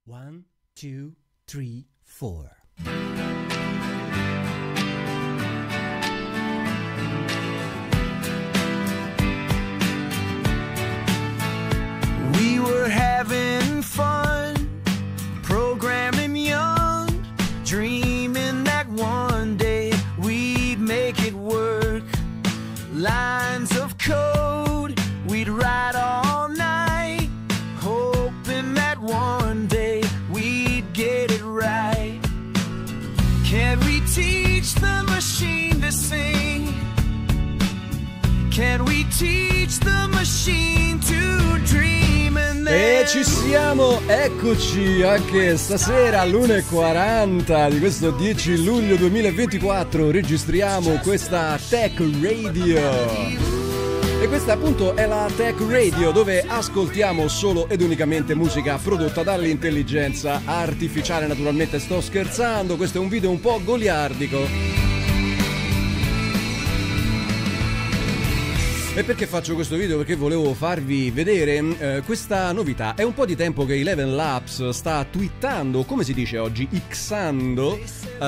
1, 2, 3, 4. We were having fun, programming young, dreaming that one day we'd make it work. Lines of code we'd write all night, hoping that one day we'd get it right. Can we teach the machine to sing? Can we teach the machine to dream? E ci siamo, eccoci anche stasera all'1:40 di questo 10 luglio 2024. Registriamo questa Tech Radio. E questa appunto è la Tech Radio, dove ascoltiamo solo ed unicamente musica prodotta dall'intelligenza artificiale. Naturalmente sto scherzando, questo è un video un po' goliardico. E perché faccio questo video? Perché volevo farvi vedere questa novità. È un po' di tempo che Eleven Labs sta twittando, come si dice oggi, xando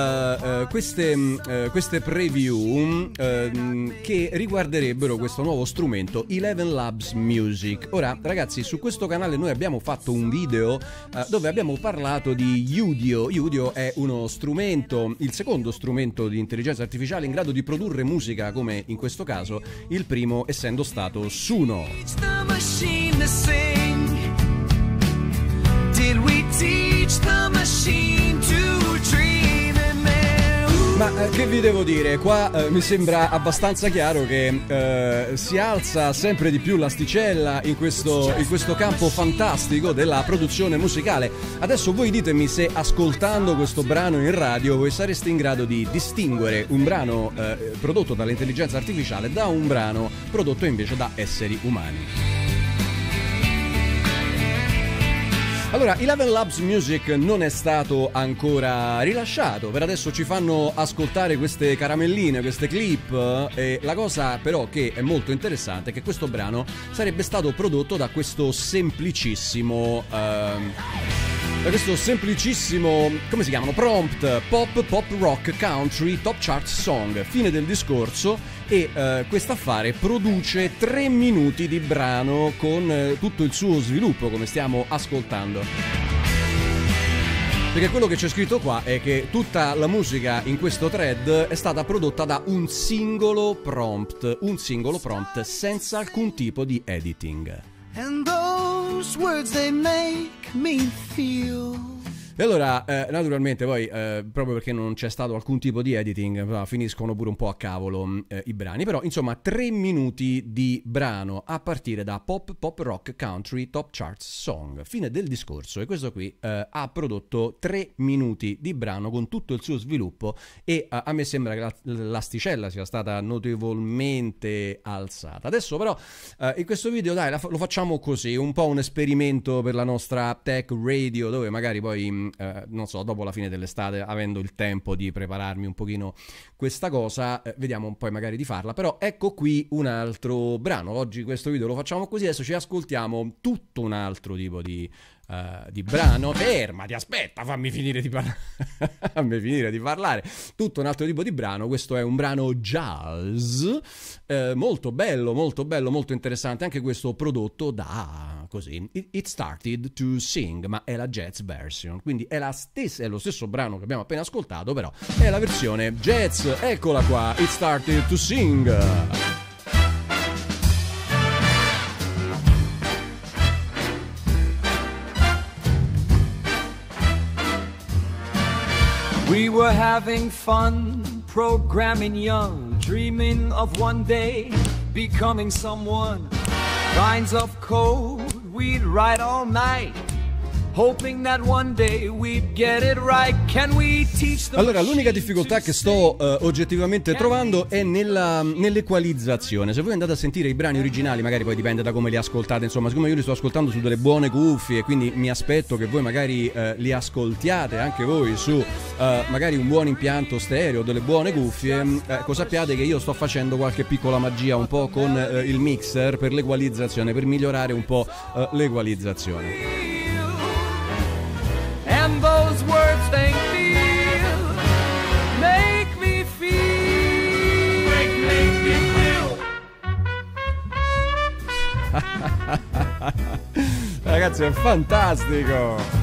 queste preview che riguarderebbero questo nuovo strumento Eleven Labs Music. Ora ragazzi, su questo canale noi abbiamo fatto un video dove abbiamo parlato di Udio. Udio è uno strumento, il secondo strumento di intelligenza artificiale in grado di produrre musica, come in questo caso il primo essendo stato Suno. Ma che vi devo dire? Qua mi sembra abbastanza chiaro che si alza sempre di più l'asticella in questo campo fantastico della produzione musicale. Adesso voi ditemi se ascoltando questo brano in radio voi sareste in grado di distinguere un brano prodotto dall'intelligenza artificiale da un brano prodotto invece da esseri umani. Allora, Eleven Labs Music non è stato ancora rilasciato, per adesso ci fanno ascoltare queste caramelline, queste clip, e la cosa però che è molto interessante è che questo brano sarebbe stato prodotto da questo semplicissimo, come si chiamano? Prompt, pop rock country top chart song, fine del discorso. E questo affare produce 3 minuti di brano con tutto il suo sviluppo, come stiamo ascoltando. Perché quello che c'è scritto qua è che tutta la musica in questo thread è stata prodotta da un singolo prompt senza alcun tipo di editing. And those words they make me feel. E allora, naturalmente poi, proprio perché non c'è stato alcun tipo di editing, finiscono pure un po' a cavolo i brani. Però, insomma, 3 minuti di brano a partire da pop rock country top charts song, fine del discorso. E questo qui ha prodotto 3 minuti di brano con tutto il suo sviluppo e a me sembra che l'asticella sia stata notevolmente alzata. Adesso però, in questo video, dai, lo facciamo così, un po' un esperimento per la nostra Tech Radio, dove magari poi... non so, dopo la fine dell'estate, avendo il tempo di prepararmi un pochino questa cosa, vediamo un po' magari di farla. Però ecco qui un altro brano. Oggi questo video lo facciamo così, adesso ci ascoltiamo tutto un altro tipo di brano. Fermati, aspetta, fammi finire di parlare. Tutto un altro tipo di brano. Questo è un brano jazz, molto bello, molto interessante. Anche questo prodotto da così It Started to Sing, ma è la jazz version, quindi è lo stesso brano che abbiamo appena ascoltato, però è la versione jazz. Eccola qua, It Started to Sing. We were having fun, programming young, dreaming of one day becoming someone. Lines of code we'd write all night, hoping that one day we'd get it right. Can we teach them? Allora, l'unica difficoltà che sto oggettivamente trovando è nell'equalizzazione. Se voi andate a sentire i brani originali, magari poi dipende da come li ascoltate, insomma, siccome io li sto ascoltando su delle buone cuffie, quindi mi aspetto che voi magari li ascoltiate anche voi su magari un buon impianto stereo, delle buone cuffie, sappiate che io sto facendo qualche piccola magia un po' con il mixer per l'equalizzazione, per migliorare un po' l'equalizzazione. Ragazzi, è fantastico.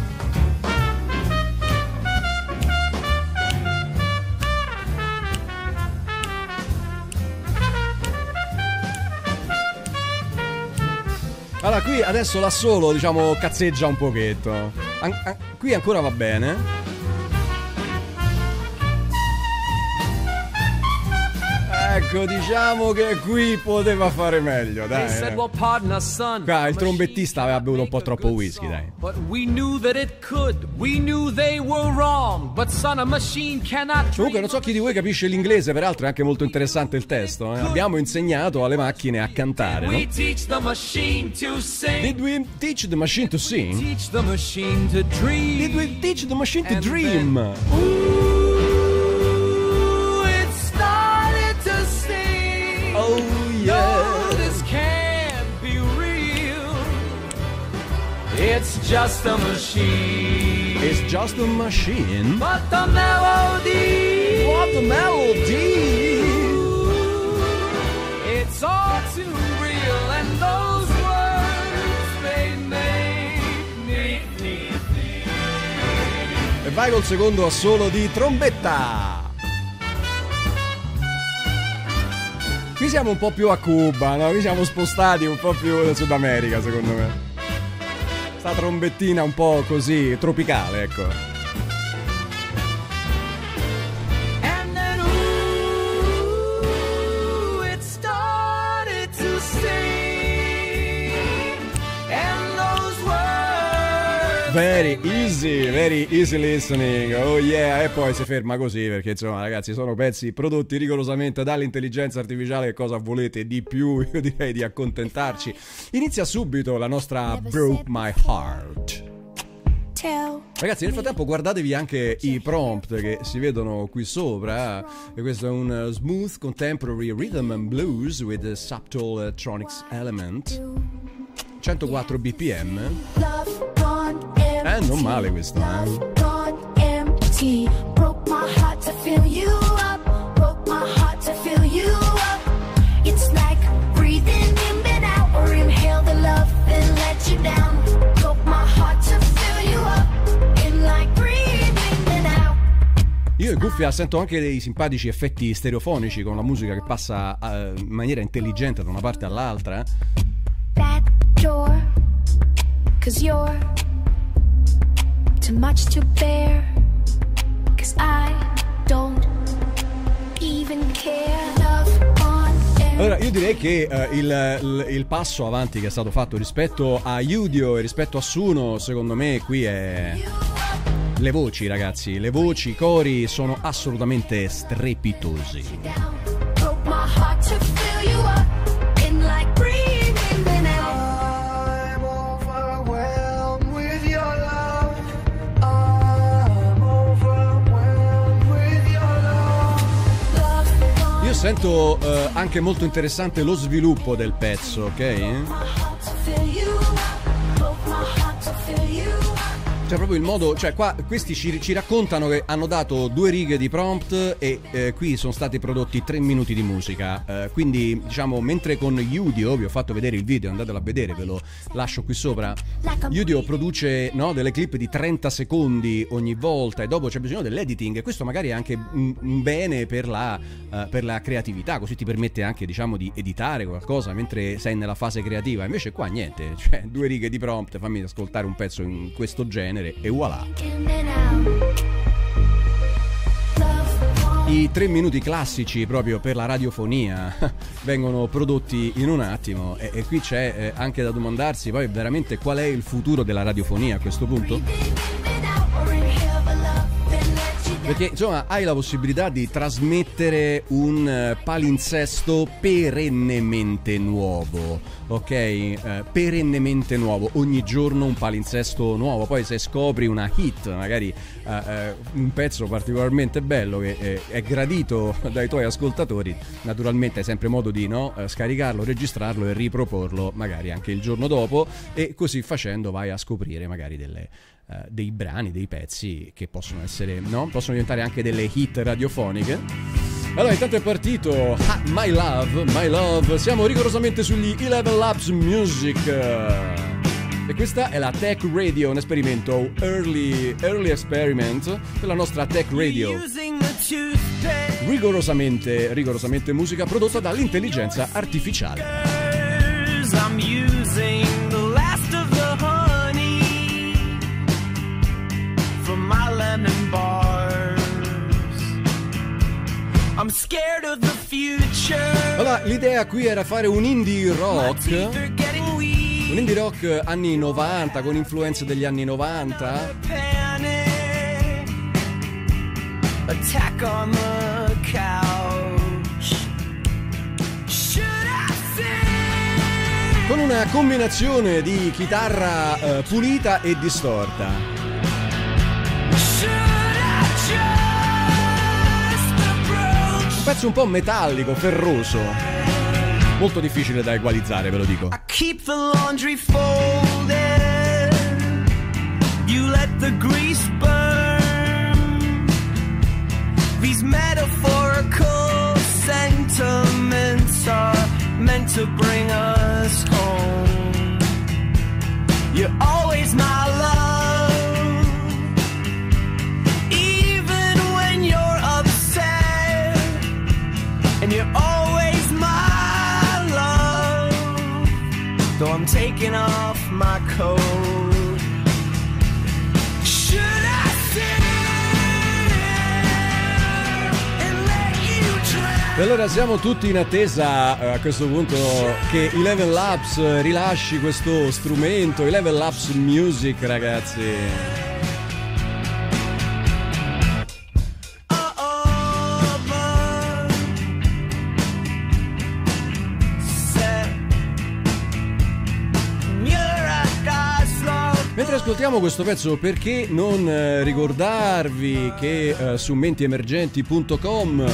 Allora, qui adesso l'assolo, diciamo, cazzeggia un pochetto. Qui ancora va bene. Ecco, diciamo che qui poteva fare meglio, dai. Qua il trombettista aveva bevuto un po' troppo whisky, dai. Comunque non so chi di voi capisce l'inglese, peraltro è anche molto interessante il testo. Abbiamo insegnato alle macchine a cantare, no? Did we teach the machine to sing? Did we teach the machine to sing? Teach the machine to dream? Did we teach the machine to dream? Oh yeah. No, this can't be real. It's just a machine. It's just a machine. But the melody. What the melody? It's all too real, and those words they make me feel. E vai col secondo assolo di trombetta. Qui siamo un po' più a Cuba, no? Qui siamo spostati un po' più in Sud America, secondo me. Sta trombettina un po' così, tropicale, ecco. And then, ooh, it started to sing, and those words very easy listening, oh yeah, e poi si ferma così perché insomma ragazzi sono pezzi prodotti rigorosamente dall'intelligenza artificiale, che cosa volete di più? Io direi di accontentarci. Inizia subito la nostra Broke My Heart. Ragazzi, nel frattempo guardatevi anche i prompt che si vedono qui sopra, e questo è un smooth contemporary rhythm and blues with a subtle electronics element, 104 bpm. Non male questo, Broke my heart to fill you up. Broke my heart to fill you up. It's like breathing in and out, or inhale the love then let you down. Broke my heart to fill you up. In like breathing in and out. Io in cuffia sento anche dei simpatici effetti stereofonici con la musica che passa in maniera intelligente da una parte all'altra. Back door, 'cause you're too much to bear, 'cause I don't even care. Allora io direi che il passo avanti che è stato fatto rispetto a Udio e rispetto a Suno, secondo me qui è le voci, ragazzi, le voci, i cori sono assolutamente strepitosi. Sento anche molto interessante lo sviluppo del pezzo, ok? Cioè proprio il modo, cioè qua questi ci raccontano che hanno dato 2 righe di prompt e qui sono stati prodotti 3 minuti di musica, quindi diciamo mentre con Udio, vi ho fatto vedere il video, andatelo a vedere, ve lo lascio qui sopra. Udio produce, no, delle clip di 30 secondi ogni volta e dopo c'è bisogno dell'editing, e questo magari è anche un bene per la creatività, così ti permette anche, diciamo, di editare qualcosa mentre sei nella fase creativa. Invece qua niente, cioè 2 righe di prompt, fammi ascoltare un pezzo in questo genere e voilà. I 3 minuti classici proprio per la radiofonia vengono prodotti in un attimo e qui c'è anche da domandarsi poi veramente qual è il futuro della radiofonia a questo punto, perché insomma hai la possibilità di trasmettere un palinsesto perennemente nuovo, ok? Perennemente nuovo, ogni giorno un palinsesto nuovo. Poi se scopri una hit, magari un pezzo particolarmente bello che è gradito dai tuoi ascoltatori, naturalmente hai sempre modo di scaricarlo, registrarlo e riproporlo magari anche il giorno dopo, e così facendo vai a scoprire magari dei brani, dei pezzi che possono essere, possono diventare anche delle hit radiofoniche. Allora intanto è partito My Love, siamo rigorosamente sugli 11 Labs Music. E questa è la Tech Radio, un esperimento early experiment per la nostra Tech Radio. Rigorosamente musica prodotta dall'intelligenza artificiale. I'm using the last of the honey from my lemon bars. I'm scared of the future. Allora, l'idea qui era fare un indie rock. Un indie rock anni 90 con influenze degli anni 90. Attack on the couch. Con una combinazione di chitarra pulita e distorta. Un pezzo un po' metallico, ferroso. Molto difficile da equalizzare, ve lo dico. I keep the laundry folded. You let the grease burn. These metaphorical sentiments are meant to bring us home. You're always my love, even when you're upset, and you're always my love, though I'm taking off my coat. Should I sit and let you drown? E allora siamo tutti in attesa a questo punto che Eleven Labs rilasci questo strumento, Eleven Labs Music, ragazzi. Mentre ascoltiamo questo pezzo, perché non ricordarvi che su mentiemergenti.com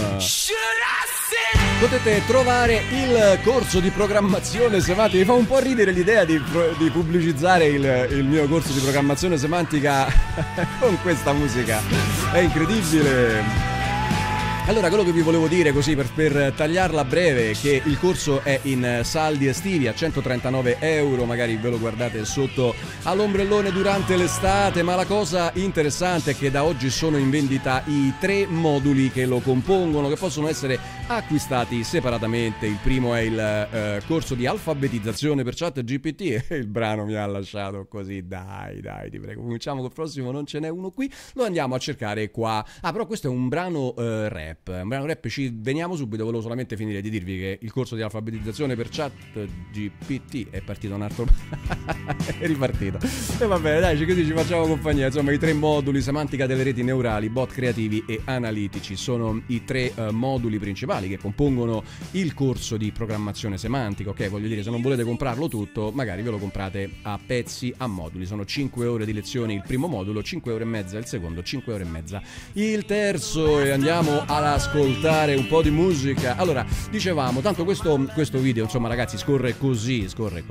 potete trovare il corso di programmazione semantica. Mi fa un po' ridere l'idea di pubblicizzare il mio corso di programmazione semantica con questa musica. È incredibile. Allora, quello che vi volevo dire, così per tagliarla breve, che il corso è in saldi estivi a 139 euro, magari ve lo guardate sotto all'ombrellone durante l'estate, ma la cosa interessante è che da oggi sono in vendita i 3 moduli che lo compongono, che possono essere acquistati separatamente. Il primo è il corso di alfabetizzazione per ChatGPT, e il brano mi ha lasciato così, dai, ti prego, cominciamo col prossimo, non ce n'è uno qui, lo andiamo a cercare qua. Ah, però questo è un brano rap. Un brano rap, ci veniamo subito. Volevo solamente finire di dirvi che il corso di alfabetizzazione per ChatGPT è partito un altro è ripartito, e va bene, dai, così ci facciamo compagnia. Insomma, i 3 moduli: semantica delle reti neurali, bot creativi e analitici, sono i 3 moduli principali che compongono il corso di programmazione semantica. Ok, voglio dire, se non volete comprarlo tutto, magari ve lo comprate a pezzi, a moduli. Sono 5 ore di lezioni il primo modulo, 5 ore e mezza il secondo, 5 ore e mezza il terzo, e andiamo ad ascoltare un po' di musica. Allora, dicevamo, tanto questo video, insomma, ragazzi, scorre così.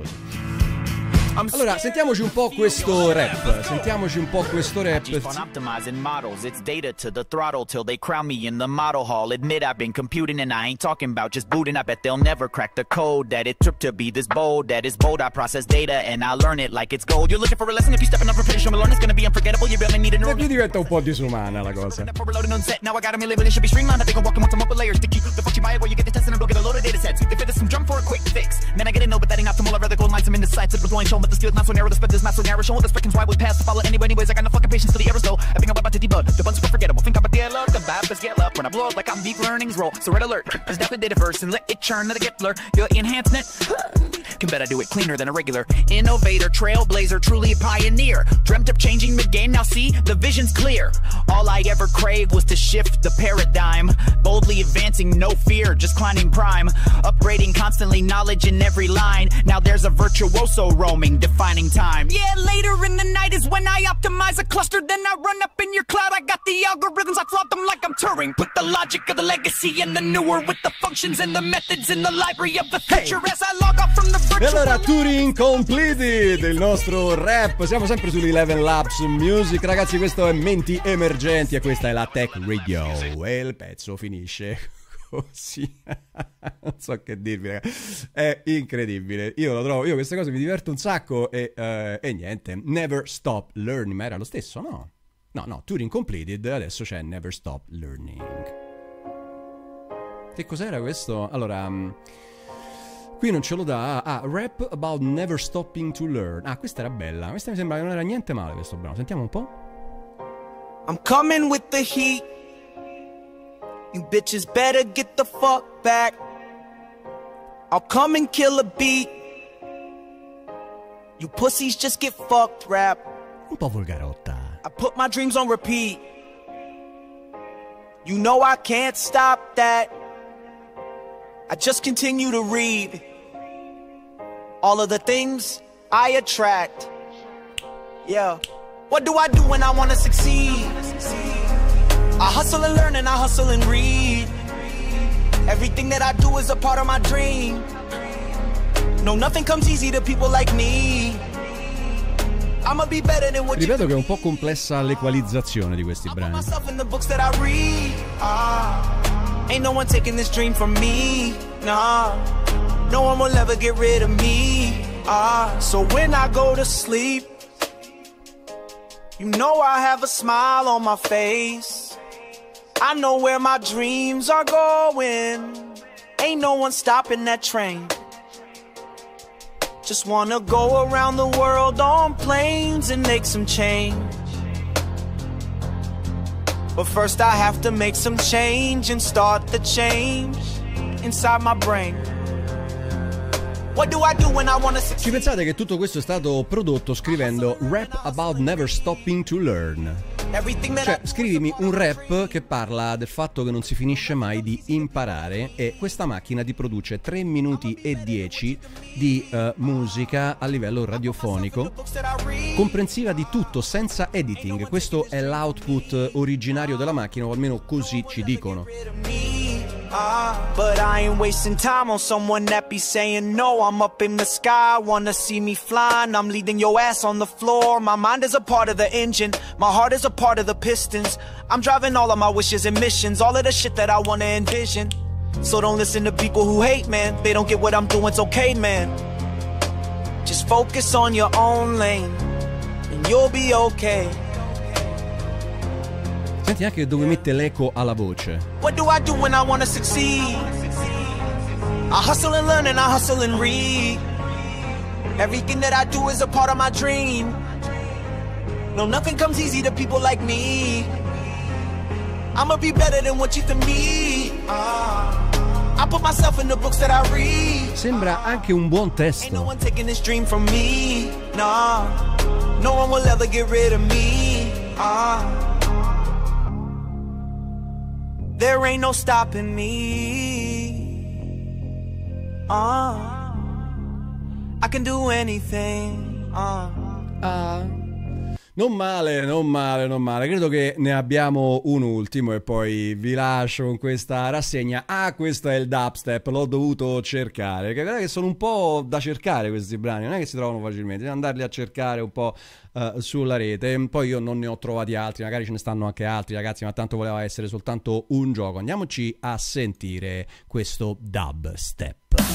Allora, sentiamoci un po' questo rap. On optimizing models, it's data to the throttle till they crown me in the model hall. Admit I've been computing and I ain't talking about just booting. I bet they'll never crack the code that it took to be this bold. That is bold, I process data and I learn it like it's gold. You're looking for a lesson, if you stepping up for pretty sure learn it's gonna be unforgettable. You barely need a neural. E qui diventa un po' disumana la cosa. Now I got them labeled, it should be streamlined. I think I'm walking with some upper layers. Sticky, the fuck you buy it where you get the test and I don't get a load of data sets. If it is some drum for a quick fix, man I get it, no, but that ain't optimal. I'd rather go and line some in the sights of the blowing show, but the steel not so narrow, the spread is not so narrow. Showing the spectrums why we pass to follow anyway. Anyways, I got no fucking patience for the errors though. I think I'm about to debug the buns super forgettable. Think I'm a dead luck, the vibe is get up when I blow up like I'm deep learning's roll. So red alert, cause definitely did it first and let it churn, let it get blur. Your enhancement, can bet I do it cleaner than a regular. Innovator, trailblazer, truly a pioneer. Dreamt up changing the game, now see, the vision's clear. All I ever craved was to shift the paradigm. Boldly advancing, no fear, just climbing prime. Upgrading constantly, knowledge in every line. Now there's a virtuoso roaming, defining time. Yeah, later in the night is when I optimize a cluster. Then I run up in your cloud, I got the algorithms, I flop them like I'm Turing. Put the logic of the legacy in the newer, with the functions and the methods in the library of the future. As I log off from the E allora, Turing completed, il nostro rap. Siamo sempre sull'Eleven Labs Music, ragazzi. Questo è Menti Emergenti e questa è la Tech Radio. E il pezzo finisce così. Non so che dirvi, ragazzi. È incredibile. Io lo trovo, io queste cose mi diverto un sacco e niente. Never Stop Learning, ma era lo stesso, no? No, Turing Completed, adesso c'è Never Stop Learning. Che cos'era questo? Allora, qui non ce lo dà. Rap About Never Stopping to Learn. Questa era bella. Questa mi sembra che non era niente male questo brano. Sentiamo un po'. I'm coming with the heat. You bitches better get the fuck back. I'll come and kill a beat. You pussies just get fucked, rap. Un po' volgarotta. I put my dreams on repeat. You know I can't stop that. I just continue to read all of the things I attract. Yeah. What do I do when I wanna succeed? I hustle and learn and I hustle and read. Everything that I do is a part of my dream. No, nothing comes easy to people like me. I'ma be better than what you. Ripeto che è un po' complessa l'equalizzazione di questi brani. Ain't no one taking this dream from me. Nah, no one will ever get rid of me. So when I go to sleep, you know I have a smile on my face. I know where my dreams are going. Ain't no one stopping that train. Just wanna go around the world on planes and make some change. But first I have to make some change and start the change inside my brain. What do I do when I wanna succeed? Ci pensate che tutto questo è stato prodotto scrivendo Rap About Never Stopping to Learn? Cioè, scrivimi un rap che parla del fatto che non si finisce mai di imparare e questa macchina ti produce 3 minuti e 10 di musica a livello radiofonico, comprensiva di tutto, senza editing. Questo è l'output originario della macchina, o almeno così ci dicono. But I ain't wasting time on someone that be saying no. I'm up in the sky, wanna see me flying. I'm leading your ass on the floor. My mind is a part of the engine, my heart is a part of the pistons. I'm driving all of my wishes and missions, all of the shit that I wanna envision. So don't listen to people who hate, man. They don't get what I'm doing, it's okay, man. Just focus on your own lane and you'll be okay. Senti anche dove mette l'eco alla voce. What do I do when I wanna succeed? I hustle and learn and I hustle and read. Everything that I do is a part of my dream. No, nothing comes easy to people like me. I'ma be better than what you to me. I put myself in the books that I read. Sembra anche un buon Ain't no testo. one taking this dream from me. Nah, no one will ever get rid of me. There ain't no stopping me. I can do anything. Non male, non male, non male. Credo che ne abbiamo un ultimo e poi vi lascio con questa rassegna. Questo è il dubstep, l'ho dovuto cercare. Perché guardate che sono un po' da cercare questi brani, non è che si trovano facilmente, devi andarli a cercare un po' sulla rete. Poi io non ne ho trovati altri, magari ce ne stanno anche altri, ragazzi, ma tanto voleva essere soltanto un gioco. Andiamoci a sentire questo dubstep.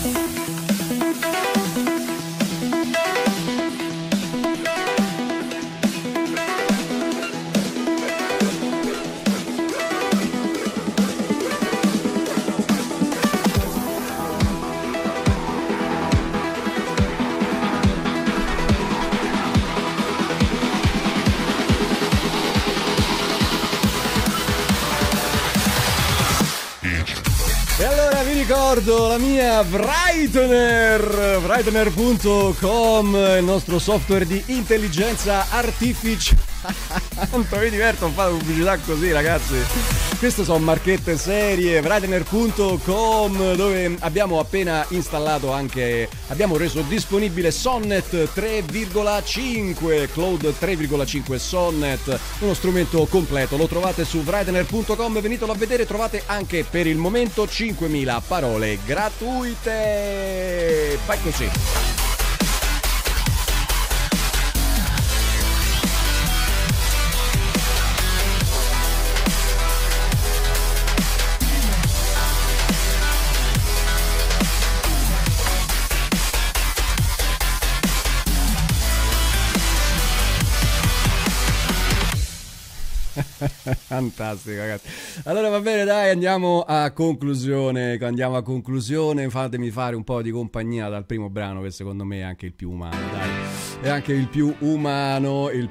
Ricordo la mia Brightener.com, il nostro software di intelligenza artificiale. Tanto mi diverto a fare pubblicità così, ragazzi. Queste sono marchette serie. Brightener.com, dove abbiamo appena installato anche, abbiamo reso disponibile Sonnet 3,5, Cloud 3,5 Sonnet, uno strumento completo. Lo trovate su Brightener.com, venitelo a vedere. Trovate anche per il momento 5.000 parole gratuite. Fai così. Fantastico, ragazzi. Allora va bene, dai, andiamo a conclusione. Fatemi fare un po' di compagnia dal primo brano, che secondo me è anche il più umano, dai. È anche il più umano, il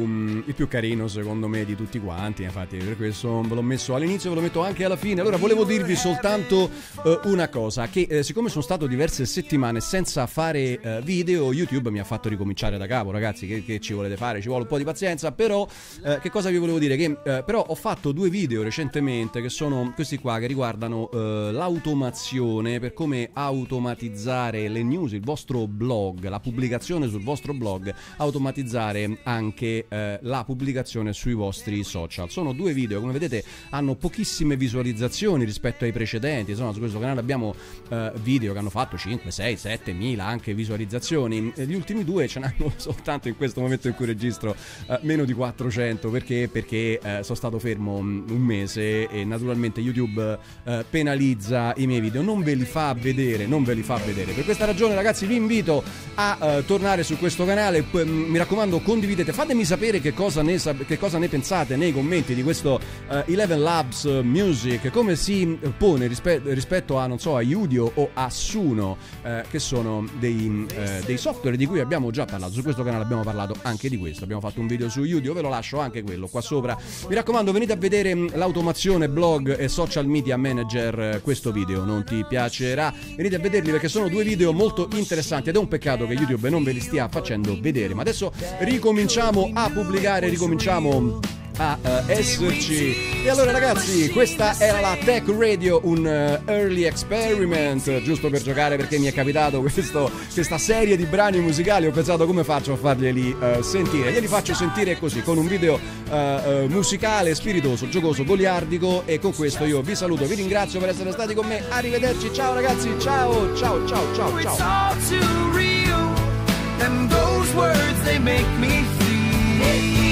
più carino secondo me di tutti quanti. Infatti per questo ve l'ho messo all'inizio, ve lo metto anche alla fine. Allora volevo dirvi soltanto una cosa, che siccome sono stato diverse settimane senza fare video, YouTube mi ha fatto ricominciare da capo, ragazzi. Che ci volete fare? Ci vuole un po' di pazienza. Però che cosa vi volevo dire? Che però ho fatto 2 video recentemente, che sono questi qua, che riguardano l'automazione, per come automatizzare le news, il vostro blog, la pubblicazione sul vostro blog, automatizzare anche la pubblicazione sui vostri social. Sono 2 video, come vedete hanno pochissime visualizzazioni rispetto ai precedenti. Insomma, su questo canale abbiamo video che hanno fatto 5, 6, 7 mila anche visualizzazioni. Gli ultimi 2 ce n'hanno soltanto, in questo momento in cui registro, meno di 400. Perché sono stato fermo un mese e naturalmente YouTube penalizza i miei video, non ve li fa vedere. Per questa ragione, ragazzi, vi invito a tornare su questo canale. Mi raccomando, condividete, fatemi sapere che cosa ne pensate nei commenti di questo Eleven Labs Music, come si pone rispetto a, non so, a Udio o a Suno, che sono dei software di cui abbiamo già parlato. Su questo canale abbiamo parlato anche di questo, abbiamo fatto un video su Udio, ve lo lascio anche quello qua sopra. Mi raccomando, venite a vedere l'automazione blog e social media manager. Questo video non ti piacerà, venite a vederli perché sono 2 video molto interessanti ed è un peccato che YouTube non ve li stia facendo vedere. Ma adesso ricominciamo a pubblicare, ricominciamo a esserci. E allora, ragazzi, questa era la Tech Radio, un early experiment, giusto per giocare, perché mi è capitato questa serie di brani musicali. Ho pensato, come faccio a farglieli sentire? Glieli faccio sentire così, con un video musicale, spiritoso, giocoso, goliardico. E con questo io vi saluto, vi ringrazio per essere stati con me. Arrivederci, ciao ragazzi, ciao. It's all too real, and those words they make me feel